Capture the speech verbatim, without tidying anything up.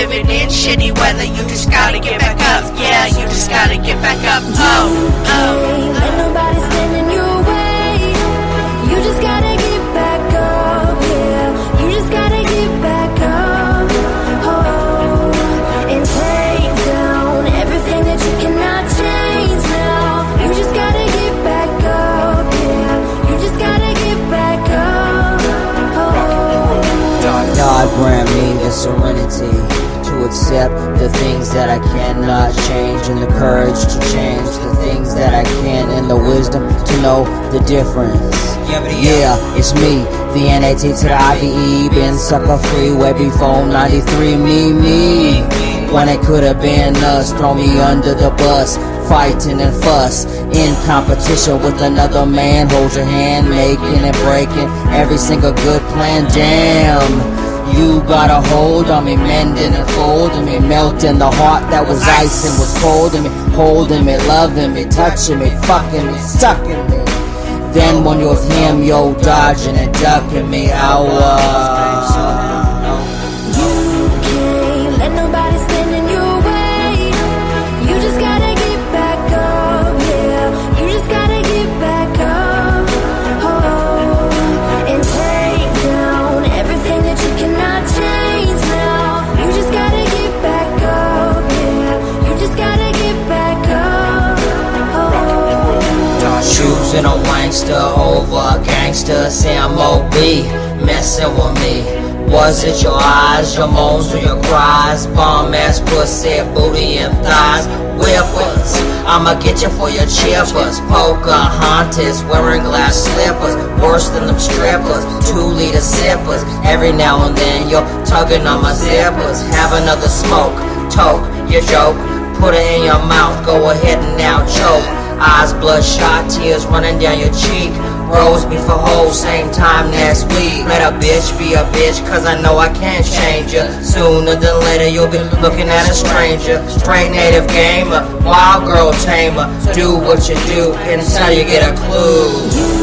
living in shitty weather. You just gotta get back up. Yeah, you just gotta get back up. Oh, oh. Let nobody stand in your way. You just gotta get back up. Yeah, you just gotta get back up. Oh, and take down everything that you cannot change now. You just gotta get back up. Yeah, you just gotta get back up. Oh, God grant me the serenity to accept the things that I cannot change, and the courage to change the things that I can, and the wisdom to know the difference. Yeah, it's me, the N A T to the I V E, been sucker free way before ninety-three. Me, me, when it could have been us, throw me under the bus, fighting and fuss, in competition with another man. Hold your hand, making and breaking every single good plan. Damn, you got a hold on me, mending and folding me, melting the heart that was ice and was cold in me, holding me, loving me, touching me, fucking me, sucking me. Then when you're with him, yo, dodging and ducking me. Ow, you can't let nobody stand in your way. You just gotta get back up. Yeah, you just gotta get back up. Oh, and take down everything that you cannot change now. You just gotta get back up. Yeah, you just gotta get back up. Oh, choosing a wankster over a gangster. Say I'm O B, messing with me. Was it your eyes, your moans, or your cries? Bomb ass pussy, booty and thighs. Whippers, I'ma get you for your chippers. Pocahontas, wearing glass slippers. Worse than them strippers, two liter sippers. Every now and then you're tugging on my zippers. Have another smoke, toke, your joke. Put it in your mouth, go ahead and now choke. Eyes bloodshot, tears running down your cheek. Rose me for hoes, same time next week. Let a bitch be a bitch, cause I know I can't change her. Sooner than later you'll be looking at a stranger. Straight native gamer, wild girl tamer. Do what you do until you get a clue.